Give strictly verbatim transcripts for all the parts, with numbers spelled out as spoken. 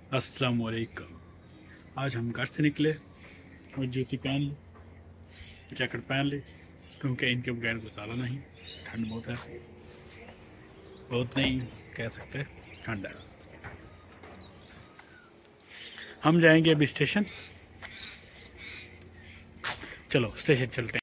अस्सलाम वालेकुम। आज हम घर से निकले और जूती पहन ली, जैकेट पहन ली, क्योंकि इनके बगैर गुजारा नहीं। ठंड बहुत है, बहुत नहीं कह सकते, ठंड है। हम जाएंगे अभी स्टेशन। चलो स्टेशन चलते हैं।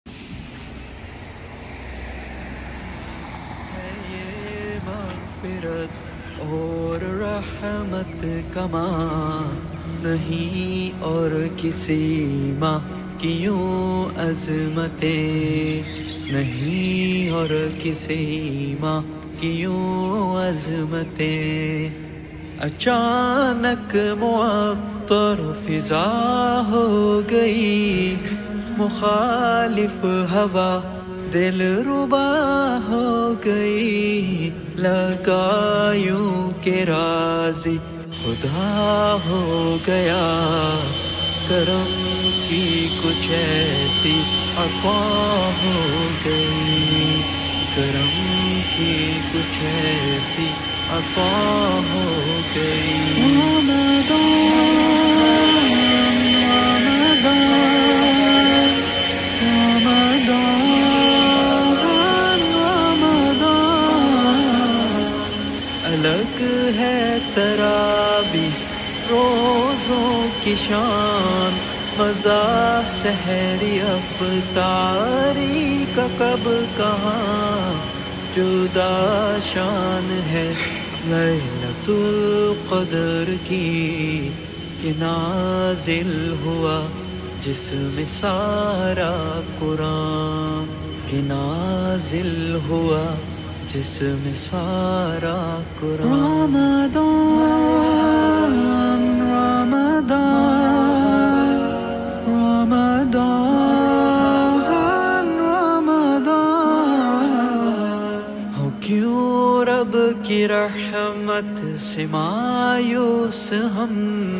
ये मग़फ़िरत और रहमत कमा नहीं, और किसी माँ की यूं अज़मतें नहीं, और किसी माँ की यूं अज़मतें। अचानक मुअत्तर फिज़ा हो गई, मुखालिफ हवा दिल रुबा हो गई। लगा यूं के राज़ी खुदा हो गया, करम की कुछ ऐसी अता हो गई, करम की कुछ ऐसी अता हो गई। अलग है तराबी रोज़ों की शान, मज़ा सहरी अफ़तारी का कब कहाँ। जुदा शान है लैलतुल क़द्र की, कि नाज़िल हुआ जिसमें सारा कुरान, कि नाज़िल हुआ जिसमें सारा कुरान। रमदान रमदान रमदान रमदान। हो क्यों रब की रहमत से मायूस हम,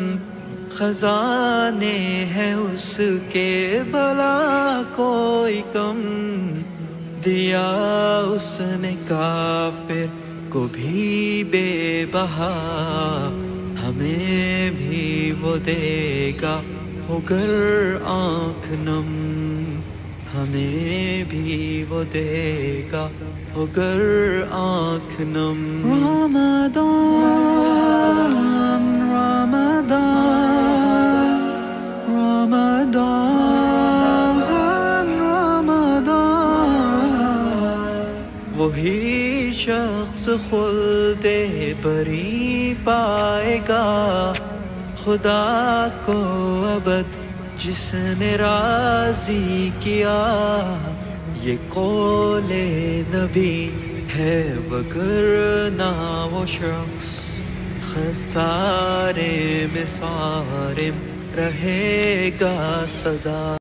खजाने हैं उसके भला कोई कम। दिया उसने काफिर को भी बेबहा, हमें भी वो देगा होकर आँख नम, हमें भी वो देगा होकर आँख नम। रमदान रमदान रमदान रमदान। वही शख्स खुल्दे बरी पाएगा, खुदा को अबद जिसने राज़ी किया। ये कौले नबी है वगरना वो शख्स खसारे में सारिम रहेगा सदा।